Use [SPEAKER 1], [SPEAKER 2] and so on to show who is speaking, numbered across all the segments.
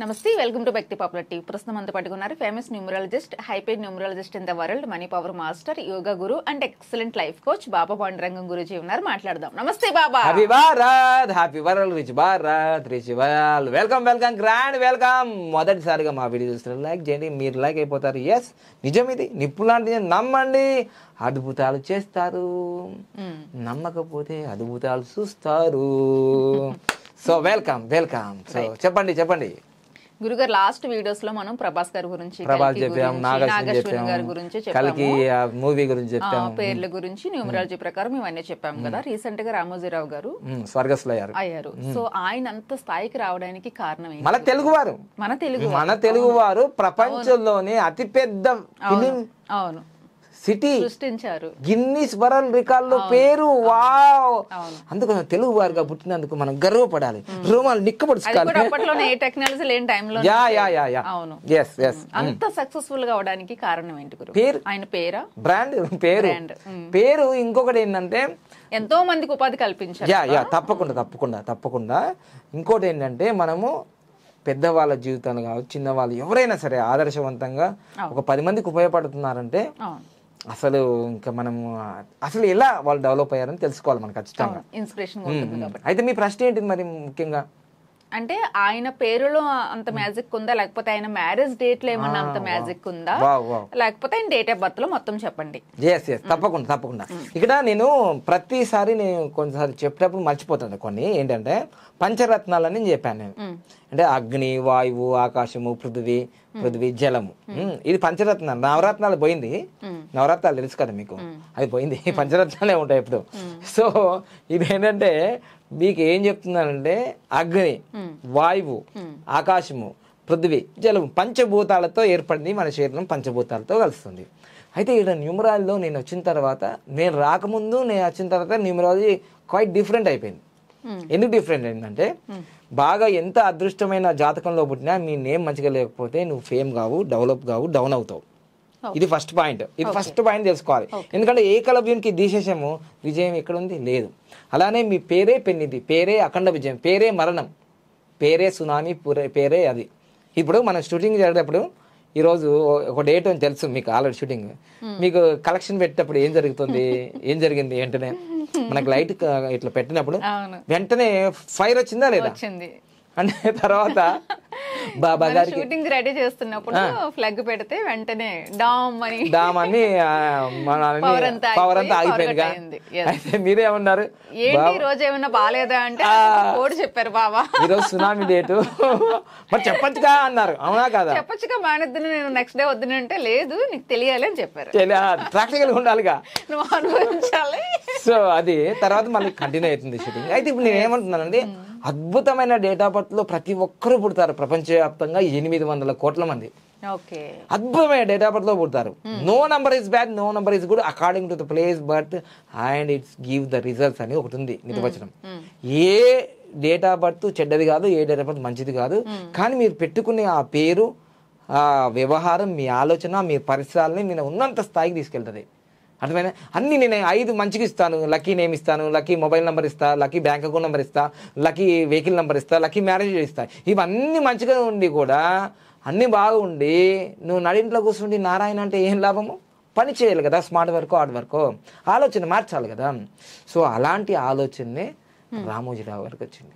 [SPEAKER 1] నమస్తే welcome to Vyakti popular TV. ప్రస్తుతం అంతా పట్టుకున్నారు famous numerologist, high paid numerologist in the world, money power master, yoga guru and excellent life coach Baba Pandurangam Guruji ఉన్నారు. మాట్లాడదాం. నమస్తే Baba.
[SPEAKER 2] Happy Bharat, happy world, rich Bharat, rich world. Welcome welcome, grand welcome. మొదటిసారిగా మా video చూస్తున్నారు, like చేయండి. మీరు లైక్ అయిపోతారు. ఎస్, నిజం ఇది. నిప్పులాంటి నమ్మండి, అద్భుతాలు చేస్తారు. నమ్మకపోతే అద్భుతాలు చూస్తారు. So welcome welcome. సో చెప్పండి.
[SPEAKER 1] గురుగారు, లాస్ట్ వీడియోస్ లో మనం ప్రభాస్ గారి గురించి,
[SPEAKER 2] చెప్పాం,
[SPEAKER 1] నాగేశ్వరి గారి గురించి
[SPEAKER 2] చెప్పాము, మూవీ గురించి చెప్పాము,
[SPEAKER 1] పేర్ల గురించి న్యూమరాలజీ ప్రకారం ఇవన్నీ చెప్పాం కదా. రీసెంట్ గా రామోజీరావు గారు
[SPEAKER 2] స్వర్గస్థులు
[SPEAKER 1] అయ్యారు. సో ఆయన అంత స్థాయికి రావడానికి కారణం ఏంటి?
[SPEAKER 2] మన తెలుగువారు ప్రపంచంలోనే అతిపెద్ద ఫిలిం సిటీ
[SPEAKER 1] సృష్టించారు,
[SPEAKER 2] గిన్నిస్ వరల్డ్ రికార్డులో పేరు. వావ్! అందుకు తెలుగు వారిగా పుట్టినందుకు మనం గర్వపడాలి, రోమాలు నిక్కపడుచుకోవాలి.
[SPEAKER 1] అంత సక్సెస్ఫుల్ గా అవడానికి కారణం ఏంటి గురు? ఆయన పేరా,
[SPEAKER 2] బ్రాండ్ పేరు. ఇంకొకటి ఏంటంటే
[SPEAKER 1] ఎంతో మందికి ఉపాధి కల్పించారు.
[SPEAKER 2] తప్పకుండా. ఇంకోటి ఏంటంటే మనము పెద్దవాళ్ళ జీవితాలు కావచ్చు, చిన్నవాళ్ళు ఎవరైనా సరే ఆదర్శవంతంగా ఒక 10 మందికి ఉపయోగపడుతున్నారంటే అసలు ఇంకా మనము అసలు ఎలా వాళ్ళు డెవలప్ అయ్యారని తెలుసుకోవాలి మనం ఖచ్చితంగా.
[SPEAKER 1] ఇన్స్పిరేషన్.
[SPEAKER 2] అయితే మీ ప్రశ్న ఏంటిది మరి ముఖ్యంగా?
[SPEAKER 1] అంటే ఆయన పేరులో అంత మ్యాజిక్ ఉందా, లేకపోతే ఆయన మ్యారేజ్ డేట్ లో ఏమన్నా అంత మ్యాజిక్ ఉందా, లేకపోతే ఆయన డేట్ ఆఫ్ బర్త్ లో మొత్తం చెప్పండి.
[SPEAKER 2] తప్పకుండా. ఇక్కడ నేను ప్రతిసారి కొన్నిసారి చెప్పేటప్పుడు మర్చిపోతాను కొన్ని. ఏంటంటే పంచరత్నాలని చెప్పాను నేను. అంటే అగ్ని, వాయువు, ఆకాశము, పృథివీ, జలము. ఇది పంచరత్నాలు. నవరత్నాలు పోయింది. నవరత్నాలు తెలుసు కదా మీకు, అది పోయింది. పంచరత్నాలే ఉంటాయి ఇప్పుడు. సో ఇది ఏంటంటే మీకు ఏం చెప్తున్నానంటే అగ్ని, వాయువు, ఆకాశము, పృథివీ, జలము పంచభూతాలతో ఏర్పడింది మన శరీరం. పంచభూతాలతో కలుస్తుంది. అయితే ఇక్కడ న్యూమరాలజీలో నేను వచ్చిన తర్వాత, నేను రాకముందు నేను వచ్చిన తర్వాత న్యూమరాలజీ క్వైట్ డిఫరెంట్ అయిపోయింది. ఎందుకు డిఫరెంట్ అయిందంటే, బాగా ఎంత అదృష్టమైన జాతకంలో పుట్టినా మీ నేమ్ మంచిగా లేకపోతే నువ్వు ఫేమ్ కావు, డెవలప్ కావు, డౌన్ అవుతావు. ఇది ఫస్ట్ పాయింట్. తెలుసుకోవాలి. ఎందుకంటే ఏకలవ్యునికి దిశేషము విజయం ఎక్కడుంది? లేదు. అలానే మీ పేరే పెన్నిది, పేరే అఖండ విజయం, పేరే మరణం, పేరే సునామీ, పేరే అది. ఇప్పుడు మనం షూటింగ్ జరిగేటప్పుడు ఈరోజు ఒక డేట్ అని తెలుసు మీకు, ఆల్రెడీ షూటింగ్ మీకు కలెక్షన్ పెట్టేటప్పుడు ఏం జరుగుతుంది, ఏం జరిగింది వెంటనే మనకు లైట్ ఇట్లా పెట్టినప్పుడు వెంటనే ఫైర్ వచ్చిందా లేదా? అంటే తర్వాత బాబా గారికి
[SPEAKER 1] షూటింగ్ రెడీ చేస్తున్నప్పుడు ఫ్లాగ్ పెడితే వెంటనే డామ్ అని
[SPEAKER 2] పవర్ అంతా ఆగిపోయింది. అయితే మీరేమన్నారు?
[SPEAKER 1] ఏంటి రోజు ఏమన్నా బాగాలేదా అంటే కోడ్ చెప్పారు బాబా,
[SPEAKER 2] ఈరోజు సునామీ డేటు, మరి చెప్పొచ్చుగా అన్నారు. అవునా కదా?
[SPEAKER 1] చెప్పొచ్చుగా, మానేద్దును, నేను నెక్స్ట్ డే వద్దును అంటే లేదు, నీకు తెలియాలి అని చెప్పారు.
[SPEAKER 2] ప్రాక్టికల్ ఉండాలిగా,
[SPEAKER 1] నువ్వు అనుభవించాలి.
[SPEAKER 2] సో అది తర్వాత మళ్ళీ కంటిన్యూ అవుతుంది షూటింగ్. అయితే ఇప్పుడు నేను ఏమంటున్నానండి, అద్భుతమైన డేట్ ఆఫ్ బర్త్ లో ప్రతి ఒక్కరు పుడతారు. ప్రపంచవ్యాప్తంగా 800 కోట్ల మంది అద్భుతమైన డేట్ ఆఫ్ బర్త్ లో పుడతారు. No number is bad, no number is good according to the place birth and it's give the results అని ఒకటి ఉంది నిర్వచనం. ఏ డేట్ ఆఫ్ బర్త్ చెడ్డది కాదు, ఏ డేట్ ఆఫ్ బర్త్ మంచిది కాదు. కానీ మీరు పెట్టుకునే ఆ పేరు, ఆ వ్యవహారం, మీ ఆలోచన, మీ పరిసరాలని నేను ఉన్నంత స్థాయికి తీసుకెళ్తుంది. అర్థమైనా? అన్ని నేను 5 మంచిగా ఇస్తాను. లక్కీ నేమ్ ఇస్తాను, లక్కీ మొబైల్ నెంబర్ ఇస్తా, లక్కీ బ్యాంక్ అకౌంట్ నెంబర్ ఇస్తా, లక్కీ వెహికల్ నెంబర్ ఇస్తా, లక్కీ మ్యారేజ్ ఇస్తా. ఇవన్నీ మంచిగా ఉండి కూడా, అన్నీ బాగుండి నువ్వు నడింట్లో కూర్చుండి నారాయణ అంటే ఏం లాభము? పని చేయాలి కదా, స్మార్ట్ వర్క్, హార్డ్ వర్క్, ఆలోచన మార్చాలి కదా. సో అలాంటి ఆలోచనే రామోజీరావు గారికి వచ్చింది.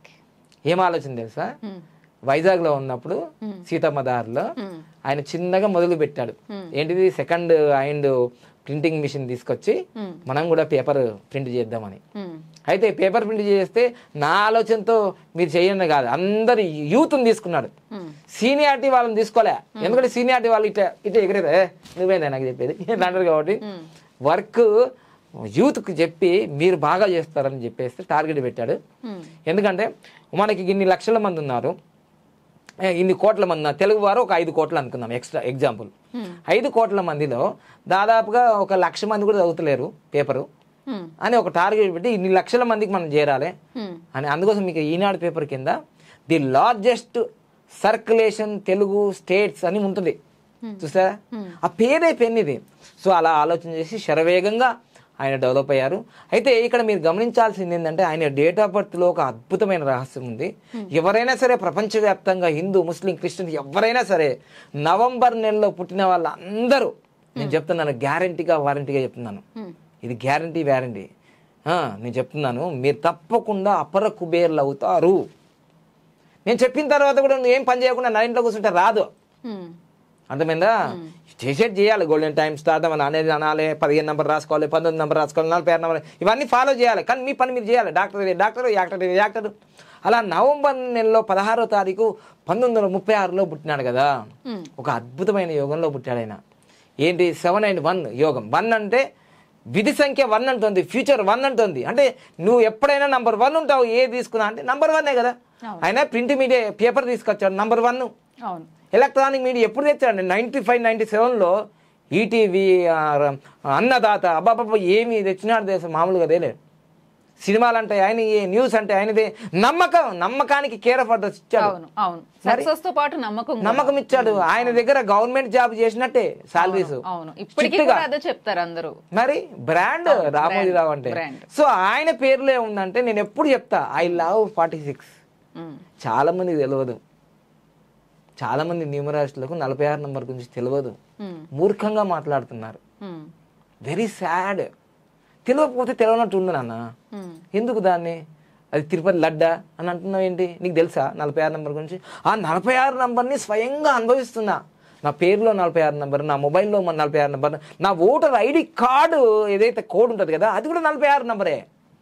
[SPEAKER 2] ఏం ఆలోచన తెలుసా? వైజాగ్ లో ఉన్నప్పుడు సీతమ్మ దారిలో ఆయన చిన్నగా మొదలు పెట్టాడు. ఏంటిది? సెకండ్ హ్యాండ్ ప్రింటింగ్ మిషన్ తీసుకొచ్చి మనం కూడా పేపర్ ప్రింట్ చేద్దామని. అయితే పేపర్ ప్రింట్ చేస్తే నా ఆలోచనతో మీరు చేయండి కాదు, అందరు యూత్ని తీసుకున్నాడు. సీనియారిటీ వాళ్ళని తీసుకోలే. ఎందుకంటే సీనియారిటీ వాళ్ళు ఇట్లా ఎగిరేదా, నువ్వేనా నాకు చెప్పేది అంటారు. కాబట్టి వర్క్ యూత్కి చెప్పి మీరు బాగా చేస్తారని చెప్పేస్తే టార్గెట్ పెట్టాడు. ఎందుకంటే మనకి ఇన్ని లక్షల మంది ఉన్నారు, ఇన్ని కోట్ల మంది తెలుగు వారు ఒక 5 కోట్లు అనుకుందాం, ఎక్స్ట్రా ఎగ్జాంపుల్. 5 కోట్ల మందిలో దాదాపుగా 1,00,000 మంది కూడా చదువుతలేరు పేపరు అని ఒక టార్గెట్ పెట్టి ఇన్ని లక్షల మందికి మనం చేరాలి అని. అందుకోసం మీకు ఈనాడు పేపర్ కింద the largest circulation Telugu states అని ఉంటుంది, చూసారా? ఆ పేరే పెన్ ఇది. సో అలా ఆలోచన చేసి శరవేగంగా ఆయన డెవలప్ అయ్యారు. అయితే ఇక్కడ మీరు గమనించాల్సింది ఏంటంటే ఆయన డేట్ ఆఫ్ బర్త్లో ఒక అద్భుతమైన రహస్యం ఉంది. ఎవరైనా సరే ప్రపంచవ్యాప్తంగా హిందూ, ముస్లిం, క్రిస్టియన్ ఎవరైనా సరే నవంబర్ నెలలో పుట్టిన వాళ్ళందరూ నేను చెప్తున్నాను, వారంటీగా చెప్తున్నాను, ఇది గ్యారంటీ వ్యారంటీ నేను చెప్తున్నాను, మీరు తప్పకుండా అపర కుబేర్లు అవుతారు. నేను చెప్పిన తర్వాత కూడా నువ్వు ఏం పని చేయకుండా నా ఇంట్లో కూర్చుంటే రాదు. అర్థమైందా? చేసేది చేయాలి. గోల్డెన్ టైం స్టార్ట్ అనేది అనాలి, 15 నెంబర్ రాసుకోవాలి, 19 నెంబర్ రాసుకోవాలి, 46 నెంబర్, ఇవన్నీ ఫాలో చేయాలి. కానీ మీ పని మీరు చేయాలి. Doctor actor. అలా నవంబర్ నెలలో 16వ తారీఖు 1936లో పుట్టినాడు కదా. ఒక అద్భుతమైన యోగంలో పుట్టాడు ఆయన. ఏంటి? 7 and 1 యోగం. 1 అంటే విధి సంఖ్య 1 అంటుంది, ఫ్యూచర్ 1 అంటుంది. అంటే నువ్వు ఎప్పుడైనా నంబర్ 1 ఉంటావు. ఏది తీసుకున్నా అంటే నంబర్ 1 కదా. ఆయన ప్రింట్ మీడియా పేపర్ తీసుకొచ్చాడు, నంబర్ 1. ఎలక్ట్రానిక్ మీడియా ఎప్పుడు తెచ్చాడు? 95, 97లో ఈటీవీ, అన్నదాత, అబ్బాబ్బా ఏమి తెచ్చినాడు దేశం మామూలుగా తేలేదు. సినిమాలు అంటే ఆయన, న్యూస్ అంటే ఆయనదే. నమ్మకానికి కేర్ ఆఫ్ అడ్రస్ ఇచ్చాడు. నమ్మకం ఇచ్చాడు. ఆయన దగ్గర గవర్నమెంట్ జాబ్ చేసినట్టే సాలరీస్.
[SPEAKER 1] చెప్తారు అందరూ.
[SPEAKER 2] మరి బ్రాండ్ రామోజీరావు అంటే. సో ఆయన పేరులో ఉందంటే నేను ఎప్పుడు చెప్తా, ఐ లవ్ 46. చాలా మందికి తెలియదు. చాలా మంది న్యూమరాస్టులకు 46 నెంబర్ గురించి తెలియదు. మూర్ఖంగా మాట్లాడుతున్నారు. Very sad. తెలియకపోతే తెలియనట్టు ఉంది నాన్న. ఎందుకు దాన్ని అది తిరుపతి లడ్డా అని అంటున్నావు ఏంటి? నీకు తెలుసా 46 నెంబర్ గురించి? ఆ 46 నెంబర్ని స్వయంగా అనుభవిస్తున్నా. నా పేరులో 46 నెంబర్, నా మొబైల్లో 46 నెంబర్, నా ఓటర్ ఐడి కార్డు ఏదైతే కోడ్ ఉంటుంది కదా అది కూడా 46 నెంబరే.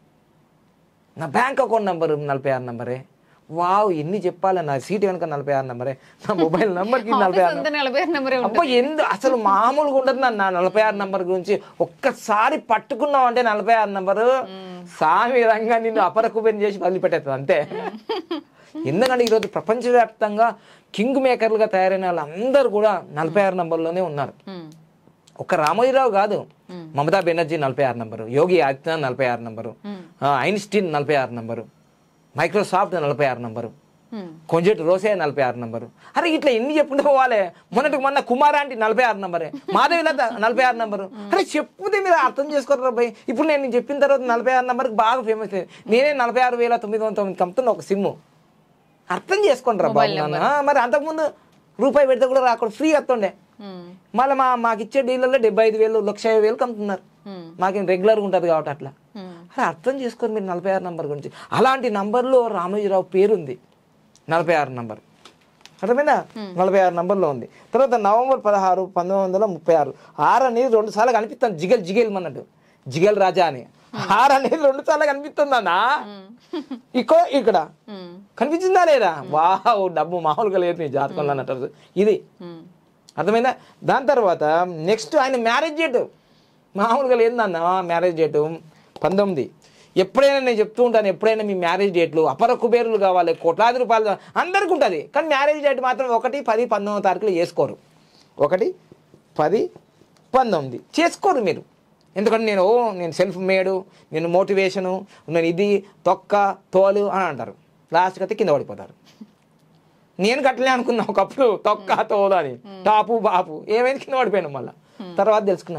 [SPEAKER 2] నా బ్యాంక్ అకౌంట్ నెంబర్ 46 నెంబరే. వావ్, ఎన్ని చెప్పాలి. నా సీట్ వెనక 46 నెంబరే, నా మొబైల్ నెంబర్కి 46 నెంబర్. అబ్బా అసలు మామూలుగా ఉండదు నా 46 నెంబర్ గురించి. ఒక్కసారి పట్టుకున్నావు అంటే 46 నెంబరు సామి రంగా నిన్ను అపరకుబేరం చేసి వదిలిపెట్టేస్తుంది అంతే. ఎందుకంటే ఈరోజు ప్రపంచవ్యాప్తంగా కింగ్ మేకర్లుగా తయారైన వాళ్ళందరూ కూడా 46 నెంబర్లోనే ఉన్నారు. ఒక్క రామోజీరావు కాదు, Mamata Banerjee 46 number, Yogi Adityanath 46 number, Einstein 46 number, Microsoft 46 number, కొంచెటి రోసే 46 నెంబరు. అరే ఇట్లా ఎన్ని చెప్పుకుంటూ పోవాలి. మొన్న కుమారాంటి 46 నెంబరే, మాధవిలత 46 నెంబరు. అరే చెప్పుతే మీరు అర్థం చేసుకోరు బాయ్. ఇప్పుడు నేను చెప్పిన తర్వాత 46 నెంబర్కి బాగా ఫేమస్. నేనే 46,909 కమ్ముతున్నా ఒక సిమ్. అర్థం చేసుకోండి రా బాబు నాన్న. మరి అంతకుముందు రూపాయి పెడితే కూడా రాకూడదు, ఫ్రీ వస్తుండే. మళ్ళీ మాకు ఇచ్చే డీలర్లో 75,000, 1,50,000 కమ్ముతున్నారు. మాకేం రెగ్యులర్గా ఉంటుంది కాబట్టి అట్లా. అరే అర్థం చేసుకొని మీరు 46 నెంబర్ గురించి. అలాంటి నంబర్లో రామోజీరావు పేరుంది 46 నెంబర్. అర్థమైందా? 46 నెంబర్లో ఉంది. తర్వాత నవంబర్ 16, 1936. 6 అనేది 2 సార్లు కనిపిస్తుంది. జిగేల్ అన్నట్టు, జిగేల్ రాజా అని. 6 అనేది 2 సార్లు కనిపిస్తుంది అన్న. ఇక్కడ కనిపించిందా లేదా? వావ్, డబ్బు మామూలుగా లేదు నీ జాతకంలో అన్నట్టు ఇది. అర్థమైందా? దాని తర్వాత నెక్స్ట్ ఆయన మ్యారేజ్ డేట్ మామూలుగా లేదన్న. Marriage date 19. ఎప్పుడైనా నేను చెప్తూ ఉంటాను, ఎప్పుడైనా మీ మ్యారేజ్ డేట్లు అపర కుబేరులు కావాలి, కోట్లాది రూపాయలు అందరికి ఉంటుంది. కానీ మ్యారేజ్ డేట్ మాత్రం 1, 10, 19 తారీఖులు చేసుకోరు. 1, 10, 19 చేసుకోరు మీరు. ఎందుకంటే నేను సెల్ఫ్ మేడు, నేను మోటివేషను, నేను ఇది తొక్క తోలు అని అంటారు. లాస్ట్కి అయితే కింద పడిపోతారు. నేను కట్టలే అనుకున్నా ఒకప్పుడు, తొక్క తోలు అని, టాపు బాపు ఏమైంది కింద పడిపోయాను. మళ్ళీ తర్వాత తెలుసుకున్నా,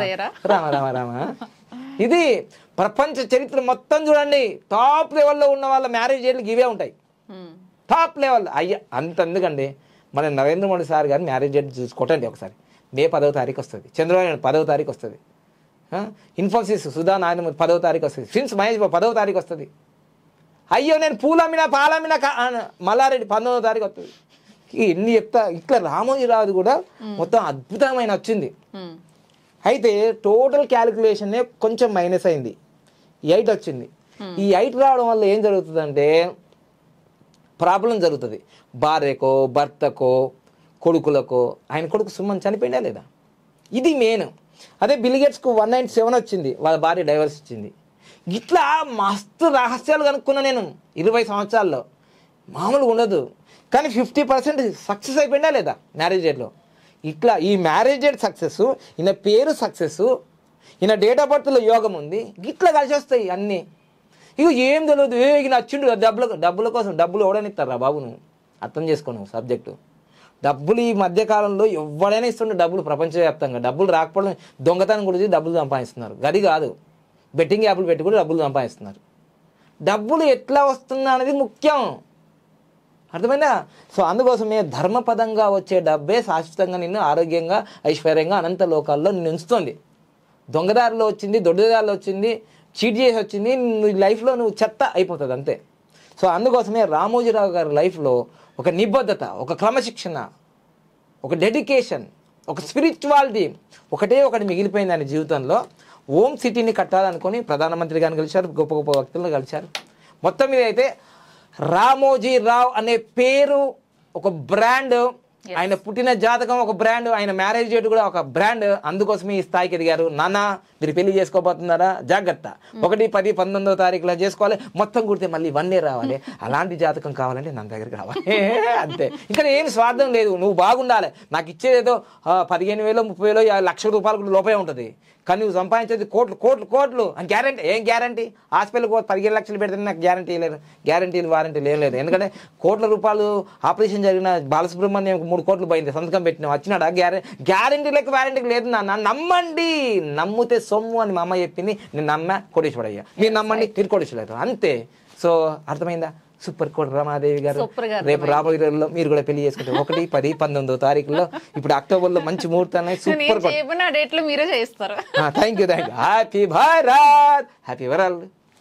[SPEAKER 2] రామ ఇది ప్రపంచ చరిత్ర మొత్తం చూడండి. టాప్ లెవెల్లో ఉన్న వాళ్ళ మ్యారేజ్ డేట్లు ఇవే ఉంటాయి. Top level. అంత ఎందుకండి, మన నరేంద్ర మోడీ సార్ గారు మ్యారేజ్ డేట్ చూసుకోవటండి ఒకసారి. మే 10వ తారీఖు వస్తుంది, చంద్రబాబు నాయుడు 10వ తారీఖు వస్తుంది, ఇన్ఫోసిస్ సుధా నారాయణ 10వ తారీఖు వస్తుంది, ప్రిన్స్ మహేష్ 10వ తారీఖు వస్తుంది. అయ్యో నేను పూలమ్మినా పాలమ్మినా మల్లారెడ్డి 19వ తారీఖు వస్తుంది. ఎన్ని చెప్తా. ఇట్లా రామోజీరావు కూడా మొత్తం అద్భుతమైన వచ్చింది. అయితే టోటల్ క్యాలిక్యులేషన్ కొంచెం మైనస్ అయింది, 8 వచ్చింది. ఈ 8 రావడం వల్ల ఏం జరుగుతుందంటే ప్రాబ్లం జరుగుతుంది. భార్యకో, భర్తకో, కొడుకులకో. ఆయన కొడుకు సుమన్ చనిపోయిందా లేదా, ఇది మెయిన్. అదే బిల్గేట్స్కు 197 వచ్చింది, వాళ్ళ భార్య డైవర్స్ ఇచ్చింది. ఇట్లా మస్తు రహస్యాలు కనుక్కున్నా నేను 20 సంవత్సరాల్లో. మామూలుగా ఉండదు. కానీ 50% సక్సెస్ అయిపోయిందా లేదా మ్యారేజ్ డేట్లో. ఇట్లా ఈ మ్యారేజ్ డేట్ సక్సెస్, ఈయన పేరు సక్సెస్, ఈయన డేట్ ఆఫ్ బర్త్లో యోగం ఉంది. ఇట్లా కలిసి వస్తాయి అన్నీ. ఇక ఏం తెలియదు. ఈయన వచ్చిండు డబ్బుల కోసం. డబ్బులు ఎవడనిస్తారా బాబు, నువ్వు అర్థం చేసుకో నువ్వు సబ్జెక్టు. డబ్బులు ఈ మధ్య కాలంలో ఎవడైనా ఇస్తుండే డబ్బులు ప్రపంచవ్యాప్తంగా. డబ్బులు రాకపోవడం దొంగతనం గురించి డబ్బులు సంపాదిస్తున్నారు. గది కాదు, బెట్టింగ్ యాప్లు పెట్టి కూడా డబ్బులు సంపాదిస్తున్నారు. డబ్బులు ఎట్లా వస్తుందా అనేది ముఖ్యం, అర్థమైందా? సో అందుకోసమే ధర్మపదంగా వచ్చే డబ్బే శాశ్వతంగా నిన్ను ఆరోగ్యంగా, ఐశ్వర్యంగా, అనంత లోకాల్లో నిన్ను ఉంచుతుంది. దొంగదారిలో వచ్చింది, దొడ్డదారిలో వచ్చింది, చీట్ చేసి వచ్చింది, నువ్వు లైఫ్లో నువ్వు చెత్త అయిపోతుంది అంతే. సో అందుకోసమే రామోజీరావు గారి లైఫ్లో ఒక నిబద్ధత, ఒక క్రమశిక్షణ, ఒక డెడికేషన్, ఒక స్పిరిచువాలిటీ ఒకటి మిగిలిపోయింది ఆయన జీవితంలో. ఓం సిటీని కట్టాలనుకొని ప్రధానమంత్రి గారిని కలిశారు, గొప్ప గొప్ప వ్యక్తులను కలిశారు. మొత్తం మీద అయితే రామోజీరావు అనే పేరు ఒక బ్రాండ్, ఆయన పుట్టిన జాతకం ఒక బ్రాండ్, ఆయన మ్యారేజ్ డేట్ కూడా ఒక బ్రాండ్. అందుకోసమే ఈ స్థాయికి ఎదిగారు. నాన్న మీరు పెళ్లి చేసుకోబోతున్నారా, జాగ్రత్త, 1, 10, 19వ తారీఖులో చేసుకోవాలి, మొత్తం కుడితే మళ్ళీ 1 year రావాలి. అలాంటి జాతకం కావాలంటే నా దగ్గరికి రావాలి అంతే. ఇంకా ఏం స్వార్థం లేదు, నువ్వు బాగుండాలి. నాకు ఇచ్చేదేదో 15,000, 30,000, 1,00,000 రూపాయలు లోపే ఉంటుంది, కానీ నువ్వు సంపాదించేది కోట్లు కోట్లు కోట్లు అని గ్యారంటీ. ఏం గ్యారంటీ? హాస్పిటల్కి 15 లక్షలు పెడితే నాకు గ్యారంటీ లేదు, వారంటీ లేదు. ఎందుకంటే కోట్ల రూపాయలు ఆపరేషన్ జరిగిన బాలసుబ్రహ్మణ్యం 3 కోట్లు పోయింది, సంతకం పెట్టిన వచ్చినాడా? గ్యారంటీ లేక వారంటీకి లేదు నాన్న. నమ్మండి, నమ్మితే సొమ్ము అని మా అమ్మ చెప్పింది. నేను నమ్మా, కోటేశ్వరయ్యా. మీరు నమ్మండి, మీరు కోటేశ్వరయ్యారు అంతే. సో అర్థమైందా? సూపర్ కోట రమాదేవి గారు రేపు రాబోయే రోజుల్లో మీరు కూడా పెళ్లి చేసుకుంటారు. 1, 10, 19వ తారీఖులో. ఇప్పుడు అక్టోబర్లో మంచి ముహూర్తాన్ని సూపర్ కోట.
[SPEAKER 1] మీరే చేస్తారు.
[SPEAKER 2] Thank you. Happy Bharat, happy world.